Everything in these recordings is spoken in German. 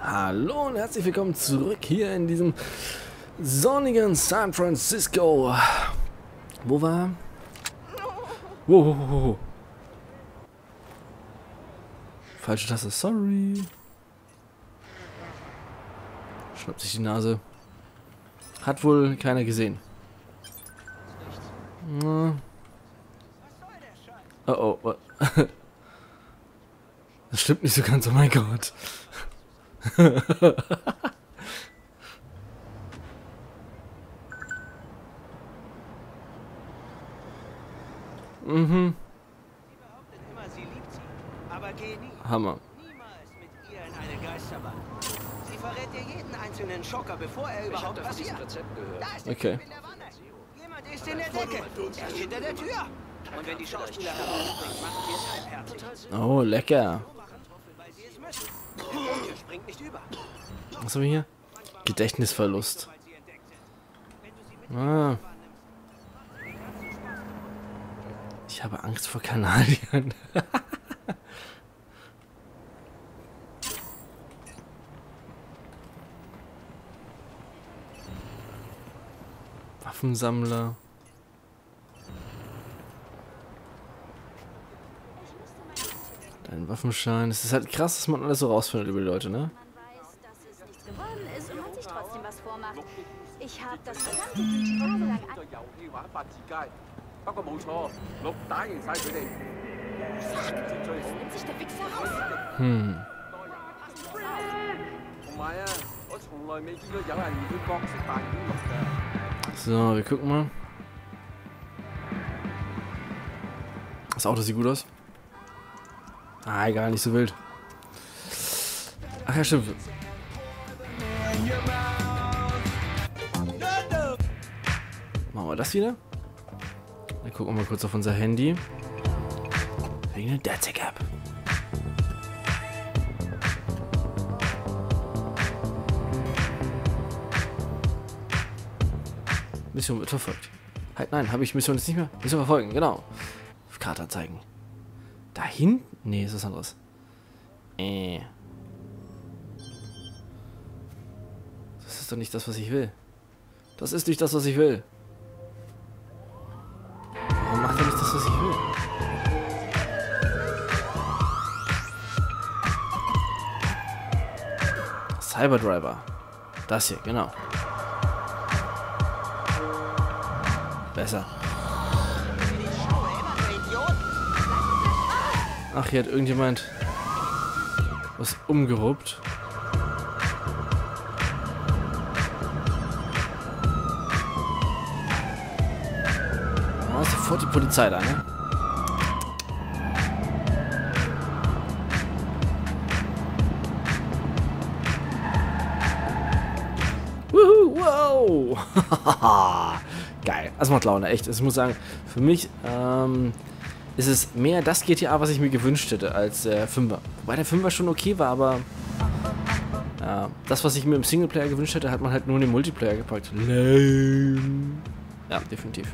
Hallo und herzlich willkommen zurück hier in diesem sonnigen San Francisco. Wo war? Wow. Falsche Taste, sorry. Schnappt sich die Nase. Hat wohl keiner gesehen. Oh. Das stimmt nicht so ganz, oh mein Gott. Hammer. Niemals mit ihr in eine Geisterbahn. Sie verrät dir jeden einzelnen Schocker, bevor er überhaupt passiert. Da ist der Okay. Typ in der Wanne. Jemand ist in der Decke. Er ist hinter der Tür. Und wenn die Schauspieler herausspringen, machen wir es halbherzig. Oh, lecker. Weil sie es müssen. Der Funke springt nicht über. Was haben wir hier? Gedächtnisverlust. Weil sie entdeckt sind. Wenn du sie mit Ah. Ich habe Angst vor Kanadiern. Waffensammler. Dein Waffenschein. Es ist halt krass, dass man alles so rausfindet über die Leute, ne? Man weiß, dass es nichts geworden ist und man sich trotzdem was vormacht. Ich habe das gesamte Gebiet tagelang an... 遊戲玩法自街，不過冇錯，鹿打贏晒佢哋。 Nimmt sich der Wichser raus? 同埋啊，我從來未見過有人唔會角色扮演鹿㗎。 So, wir gucken mal. Das Auto sieht gut aus. Ah, egal, nicht so wild. Ach ja, stimmt. Machen wir das wieder? Dann gucken wir mal kurz auf unser Handy. Wegen der DedSec-App. Mission wird verfolgt. Halt, nein, habe ich Mission jetzt nicht mehr? Mission verfolgen, genau. Karte zeigen. Da hinten? Nee, ist was anderes. Das ist doch nicht das, was ich will. Das ist nicht das, was ich will. Warum macht er nicht das, was ich will? Cyberdriver. Das hier, genau. Besser. Ach, hier hat irgendjemand was umgeruppt. Da ist sofort die Polizei da, ne? Wuhu, wow! Geil. Das macht Laune, echt. Ich muss sagen, für mich ist es mehr das GTA, was ich mir gewünscht hätte, als der 5er. Wobei der 5er schon okay war, aber ja, das, was ich mir im Singleplayer gewünscht hätte, hat man halt nur in den Multiplayer gepackt. Lame. Ja, definitiv.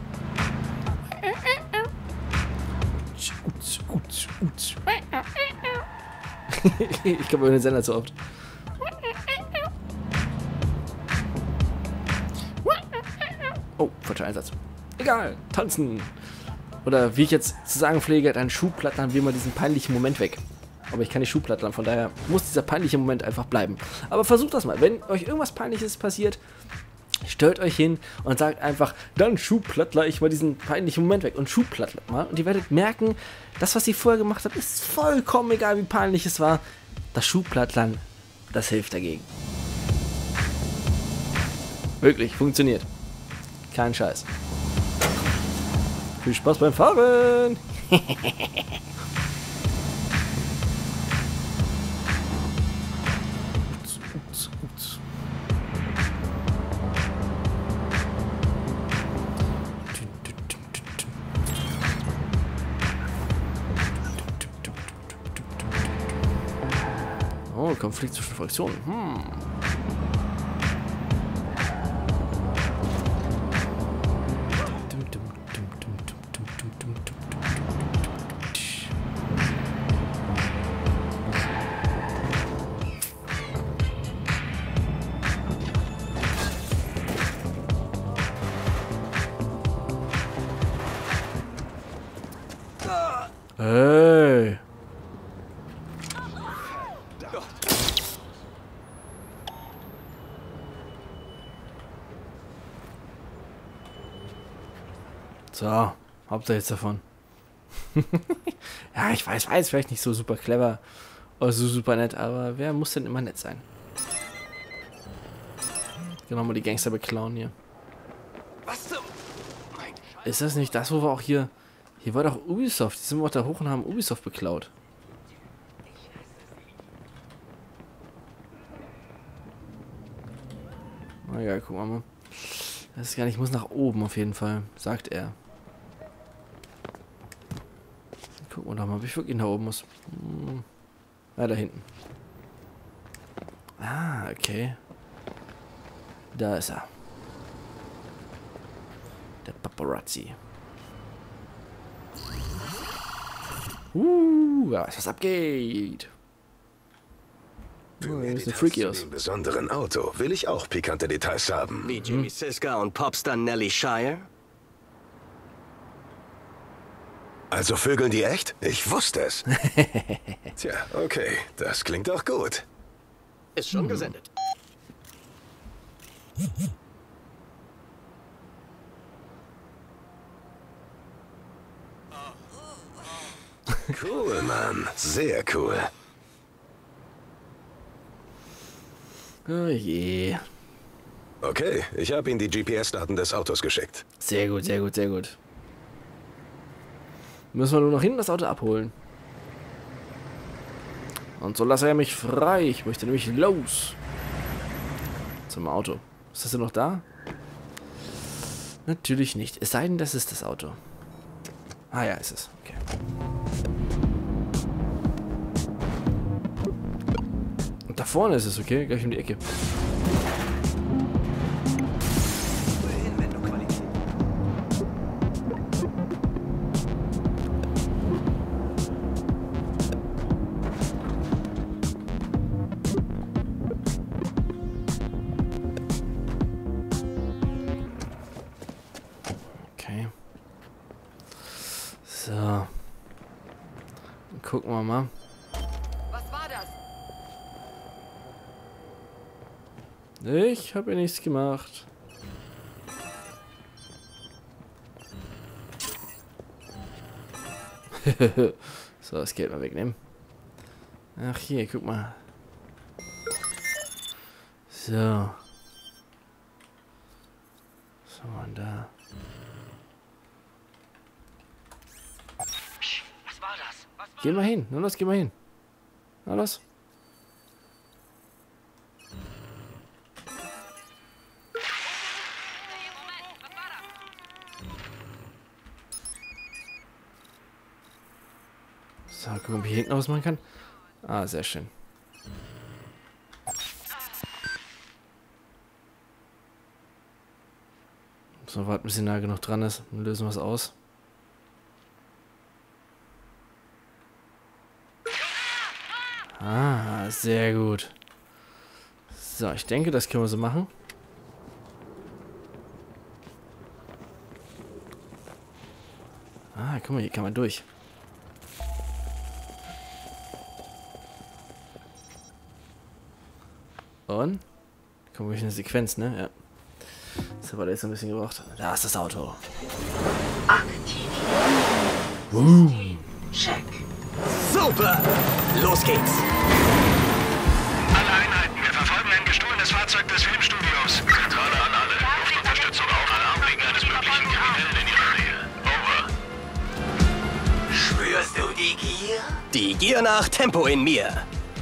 Ich glaube über den Sender zu oft. Oh, falscher Einsatz. Egal, tanzen. Oder wie ich jetzt zu sagen pflege, dein Schuhplatten haben wir mal diesen peinlichen Moment weg. Aber ich kann nicht Schuhplatten, von daher muss dieser peinliche Moment einfach bleiben. Aber versucht das mal. Wenn euch irgendwas Peinliches passiert, stellt euch hin und sagt einfach, dann Schuhplattler ich mal diesen peinlichen Moment weg. Und Schuhplattler mal. Und ihr werdet merken, das, was ihr vorher gemacht habt, ist vollkommen egal, wie peinlich es war. Das Schuhplattlern, das hilft dagegen. Wirklich, funktioniert. Kein Scheiß. Viel Spaß beim Fahren! Oh, Konflikt zwischen Fraktionen. So, Hauptsache jetzt davon. Ja, ich weiß, vielleicht nicht so super clever oder so super nett, aber wer muss denn immer nett sein? Genau mal die Gangster beklauen hier. Was zum... Ist das nicht das, wo wir auch hier... Hier war doch Ubisoft. Jetzt sind wir auch da hoch und haben Ubisoft beklaut. Na egal, gucken wir mal. Das ist gar nicht, ich muss nach oben auf jeden Fall, sagt er. Gucken wir doch mal, ob ich wirklich nach oben muss. Ja, da hinten. Ah, okay. Da ist er. Der Paparazzi. Ja, was abgeht. Für mehr ist ein Details Freaky zu aus. dem besonderen Auto will ich auch pikante Details haben. Wie Jimmy Siska und Popstar Nelly Shire? Also vögeln die echt? Ich wusste es. Tja, okay, das klingt doch gut. Ist schon gesendet. Cool, Mann. Sehr cool. Oh je. Okay, ich habe Ihnen die GPS-Daten des Autos geschickt. Sehr gut, sehr gut, sehr gut. Müssen wir nur noch hinten das Auto abholen. Und so lasse er mich frei. Ich möchte nämlich los. Zum Auto. Ist das denn noch da? Natürlich nicht. Es sei denn, das ist das Auto. Ah ja, ist es. Okay. Und da vorne ist es, okay? Gleich um die Ecke. Wohin, wenn du Qualität... Okay. So. Dann gucken wir mal. Was war das? Ich habe ja nichts gemacht. So, das Geld mal wegnehmen. Ach, hier, guck mal. So. Was haben wir denn da? Was war das? Was war Geh mal hin. Na los, geh mal hin. Na los. So, gucken, ob ich hier hinten ausmachen kann. Ah, sehr schön. So, warten, bis sie nah genug dran ist. Dann lösen wir es aus. Ah, sehr gut. So, ich denke, das können wir so machen. Ah, guck mal, hier kann man durch. Und? Guck mal, eine Sequenz, ne? Ja. Das hat aber jetzt ein bisschen gebraucht. Da ist das Auto. Check. Super! Los geht's! Alle Einheiten, wir verfolgen ein gestohlenes Fahrzeug des Filmstudios. Zentrale an alle. Luftunterstützung auch. Alarm wegen eines möglichen Kriminellen in ihrer Nähe. Over. Spürst du die Gier? Die Gier nach Tempo in mir.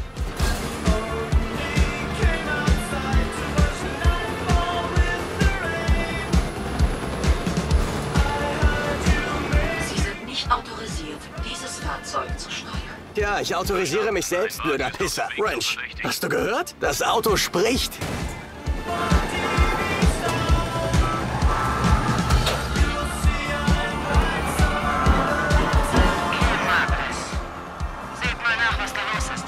Sie sind nicht autorisiert, dieses Fahrzeug zu steuern. Ja, ich autorisiere mich selbst, blöder Pisser. Wrench, hast du gehört? Das Auto spricht. Seht mal nach, was da los ist.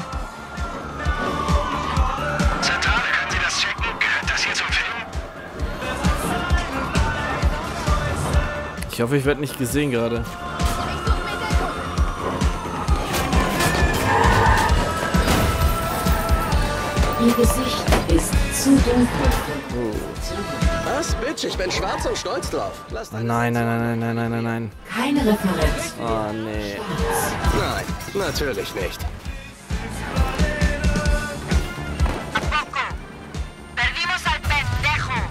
Zentrale, können Sie das checken? Gehört das hier zum Film? Ich hoffe, ich werde nicht gesehen gerade. Ihr Gesicht ist zu dunkel. Was, Bitch? Ich bin schwarz und stolz drauf. Lass deine Nein, nein, nein, nein, nein, nein, nein. Keine Referenz. Oh, nee. Nein, natürlich nicht. Perdimos al pendejo.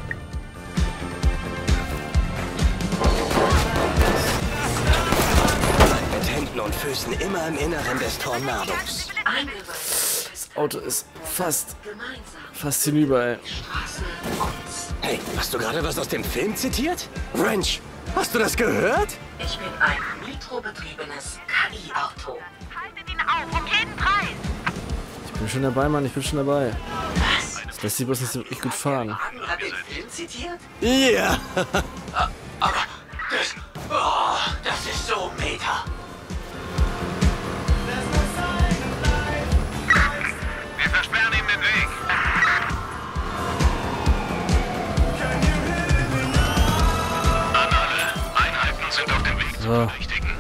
Mit Händen und Füßen immer im Inneren des Tornados. Eingeweiht. Das Auto ist fast Gemeinsam. hinüber, ey. Straßen uns. Hey, hast du gerade was aus dem Film zitiert? Wrench, hast du das gehört? Ich bin ein nitrobetriebenes KI-Auto. Haltet ihn auf, um jeden Preis. Ich bin schon dabei, Mann, ich bin schon dabei. Was? Das lässt sich bloß nicht so wirklich gut fahren. Hat den Film zitiert? Ja. Aber das ist so meta. Wir versperren ihm den Weg. An alle. Einheiten sind auf dem Weg zu So. Verdächtigen.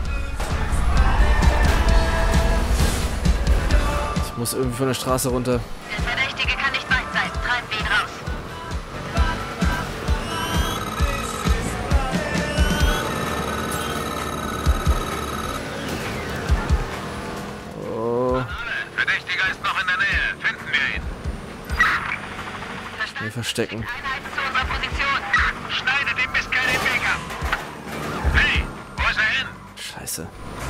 Ich muss irgendwie von der Straße runter. Der Verdächtige kann nicht weit sein. Treiben wir ihn raus. Oh, Verdächtiger ist noch in der Nähe. Finden wir ihn. wir verstecken. Einheiten zu unserer Position. Schneidet dem Mistkerl den Weg ab. Hey, wo ist er hin? Scheiße.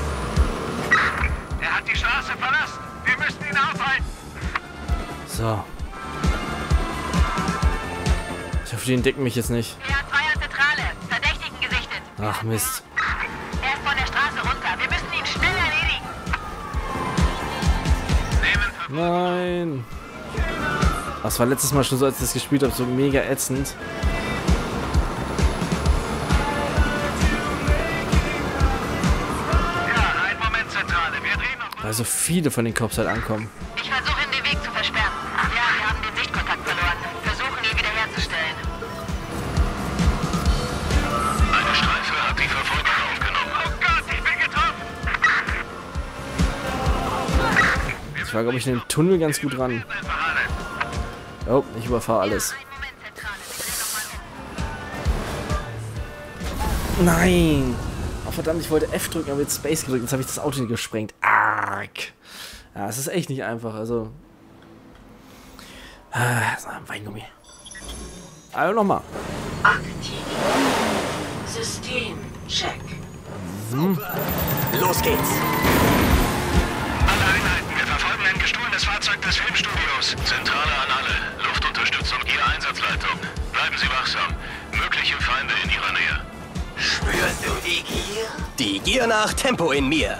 Er hat die Straße verlassen. Wir müssen ihn aufhalten. So. Ich hoffe, die entdecken mich jetzt nicht. PA2 an Zentrale. Verdächtigen gesichtet. Ach, Mist. Er ist von der Straße runter. Wir müssen ihn schnell erledigen. Nehmen Nein. Das war letztes Mal schon so, als ich das gespielt habe, so mega ätzend. Ja, einen Moment, Zentrale. Wir drehen noch. Weil so viele von den Cops halt ankommen. Ich versuche ihn den Weg zu versperren. Ja, wir haben den Sichtkontakt verloren. Versuchen ihn wiederherzustellen. Eine Streife hat die Verfolgung aufgenommen. Oh Gott, ich bin getroffen. Ich frage, ob ich in den Tunnel ganz gut ran. Einfach alle. Oh, ich überfahre alles. Einen Moment, Zentrale. Wir drehen noch mal Nein! Oh, verdammt, ich wollte F drücken, aber jetzt Space gedrückt. Jetzt habe ich das Auto gesprengt. Arg! Ja, es ist echt nicht einfach, also... So, ein Weingummi. Also nochmal. Aktiv. Systemcheck. Los geht's. Alle Einheiten, wir verfolgen ein gestohlenes Fahrzeug des Filmstudios. Zentrale an alle. Luftunterstützung, Ihre Einsatzleitung. Bleiben Sie wachsam. Mögliche Feinde in Ihrer Nähe. Spürst du die Gier? Die Gier nach Tempo in mir.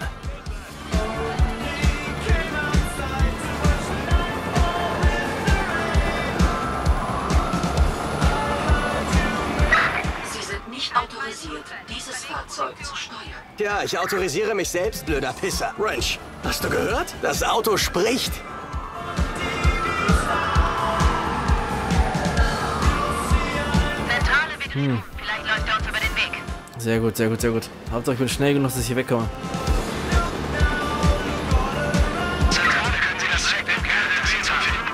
Sie sind nicht autorisiert, dieses Fahrzeug zu steuern. Ja, ich autorisiere mich selbst, blöder Pisser. Wrench, hast du gehört? Das Auto spricht. Zentrale, wir drehen. Vielleicht läuft er uns über den Weg. Sehr gut, sehr gut, sehr gut. Hauptsache ich bin schnell genug, dass ich hier wegkomme. Zentrale, können Sie das Check dem Kerl den Weg zu finden?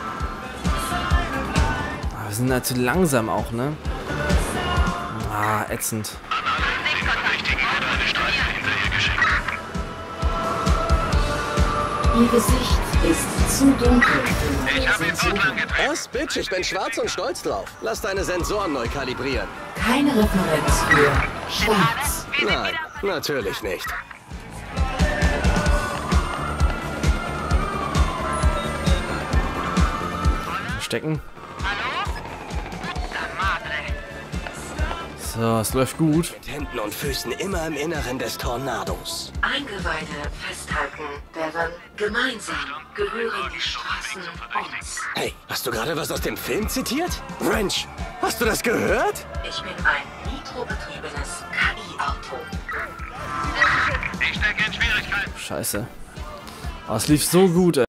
Aber wir sind halt zu langsam auch, ne? Ah, ätzend. An alle, den Verdächtigen wurde eine Streife hinterher geschickt. Ihr Gesicht ist zu dunkel. Ich habe ihn totlang getreten. Was, Bitch? Ich bin schwarz und stolz drauf. Lass deine Sensoren neu kalibrieren. Keine Referenz für schwarz. Nein, natürlich nicht. Stecken. Hallo? Puta madre. So, es läuft gut. Mit Händen und Füßen immer im Inneren des Tornados. Eingeweide festhalten, deren gemeinsam gehören die Straßen uns. Hey, hast du gerade was aus dem Film zitiert? Wrench, hast du das gehört? Ich bin ein nitrobetriebenes KI-Auto. Ich stecke in Schwierigkeiten. Scheiße. Oh, es lief so gut, ey.